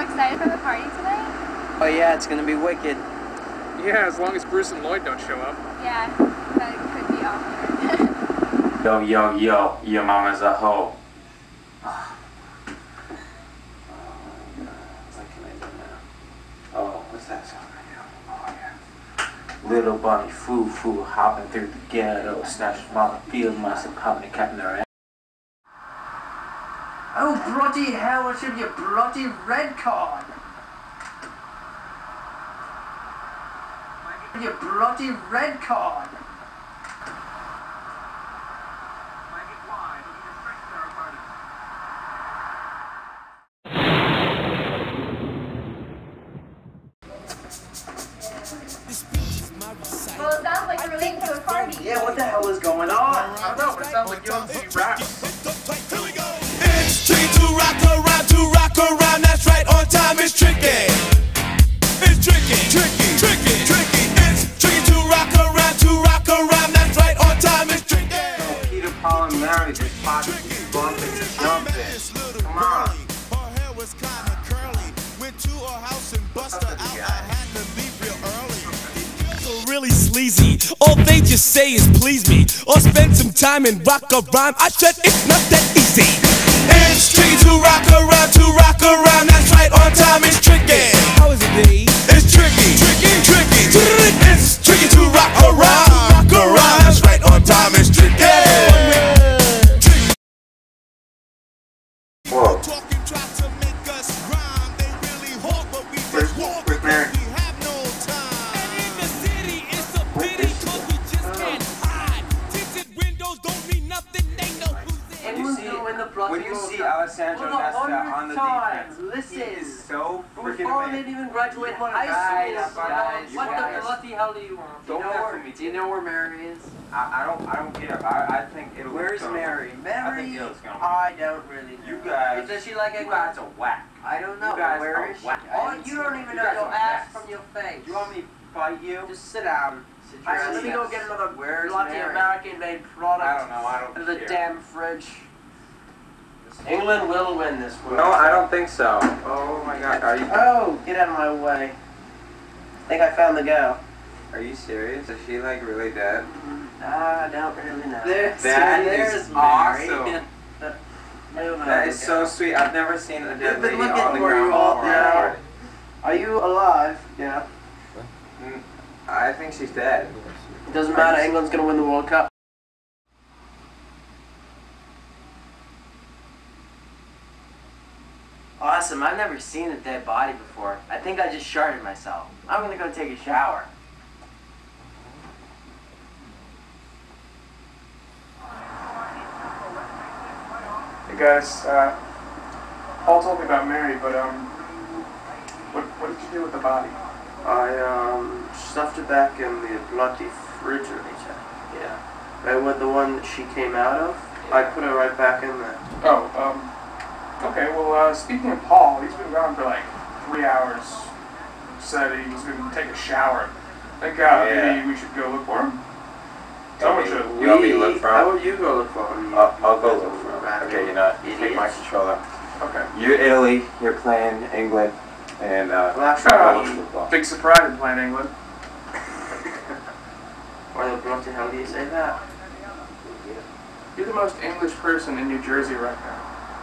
excited for the party tonight? Oh yeah, it's gonna be wicked. Yeah, as long as Bruce and Lloyd don't show up. Yeah, that could be awkward. Yo, yo, yo, your mama's a hoe. What can I do now? Oh, what's that song I do? Oh, yeah. Little bunny foo-foo hopping through the ghetto, snatching from the field mice and popping and capping their ass. Oh bloody hell, what should be a bloody red card? Your bloody red card! Well, it sounds like you're late to a party. Yeah, what the hell is going on? I don't know, but it sounds like you don't see raps. It's tricky to rock around, that's right, on time is tricky. It's tricky, tricky, tricky, tricky. It's tricky to rock around, that's right, on time is tricky. Peter, Paul, and Mary just popping, bumping, jumping. Come on. Her hair was kinda curly. Went to her house and busted out. I had to leave real early. These girls are really sleazy. All they just say is please me, or spend some time and rock a rhyme. I said it's not that easy. It's tricky to rock around, that's right, on time is tricky. How is it, B? It's tricky, tricky, tricky. It's tricky to rock around, that's right, on time is tricky. Whoa. Talking try to make us rhyme, they really hard, but we just walk because we have no time. And in the city, it's a pity, cause we just can't hide. Tinted windows don't mean nothing, they know who's in. When you see Alessandro Nesta on the defense, listen. he is so freaking Before I amazing. didn't even graduate high school. Guys, What guys. the bloody hell do you want? Don't mess with me. Do you know where Mary is? I don't care. I think it'll. Where's Mary? I think Italy's gonna win. I don't really know. You guys. Does she like You England? guys are whack. I don't know. You guys Where are is she? whack. Oh, you don't even know guys your are ass mess. from your face. Do you want me to fight you? Just sit down. Alright, let me go get another Where's bloody Mary? American-made product. I don't know. I don't Out of the care. damn fridge. England will win this one. No, I don't think so. Oh my God, are you? Oh, get out of my way. I think I found the gal. Are you serious? Is she like really dead? I don't really know. There's Mary. awesome. No, That is so sweet. I've never seen a dead You've been lady looking on the for ground you all before. now. Are you alive? Yeah. I think she's dead. It doesn't matter. England's gonna win the World Cup. Awesome. I've never seen a dead body before. I think I just sharted myself. I'm gonna go take a shower. Hey guys, Paul told me about Mary, but what did you do with the body? I stuffed it back in the bloody refrigerator. Yeah. Right with the one that she came out of. I put her right back in there. Oh, okay, well, speaking of Paul, he's been gone for like 3 hours. Said he was going to take a shower. I think maybe we should go look for him. Someone should. You want me to look for him? How would you go look for him? I'll go look for him. Okay, you know, you take my controller. Okay. You're Italy, you're playing England, and Well, actually, football. Big surprise in playing England. why the bloody hell do you say that? You're the most English person in New Jersey right now.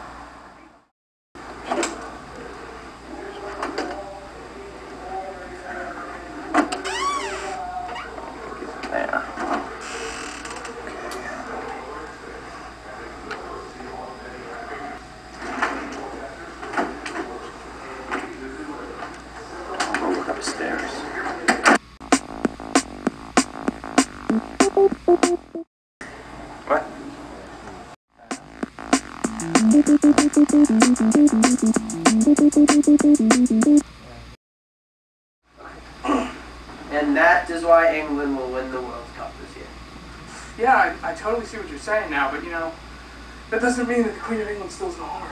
There. I'll look upstairs. What? And that is why England will win the World Cup this year. Yeah, I totally see what you're saying now, but you know, that doesn't mean that the Queen of England still isn't hard.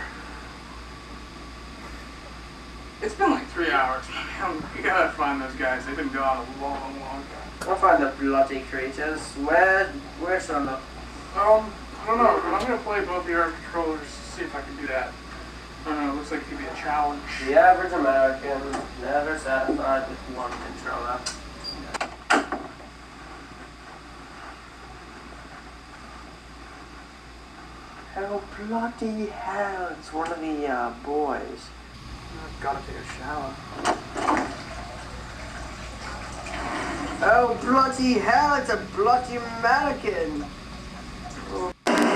It's been like 3 hours. You gotta find those guys. They've been gone a long, long time. I'll find the bloody creatures. Where's Summer? I don't know, but I'm gonna play both the air controllers to see if I can do that. Looks like it could be a challenge. The average American, never satisfied with one controller. Oh, bloody hell, it's one of the boys. I've gotta take a shower. Oh, bloody hell, it's a bloody American! Oh.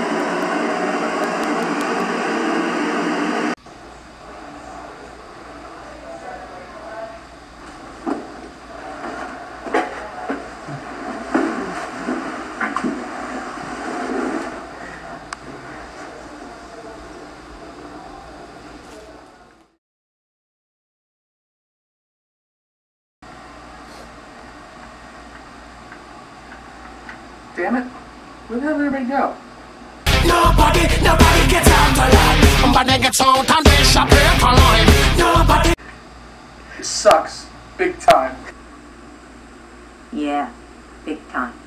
Damn it. Where the hell did everybody go? Nobody gets out alive. Nobody gets out and they shop it online. Nobody. It sucks. Big time. Yeah, big time.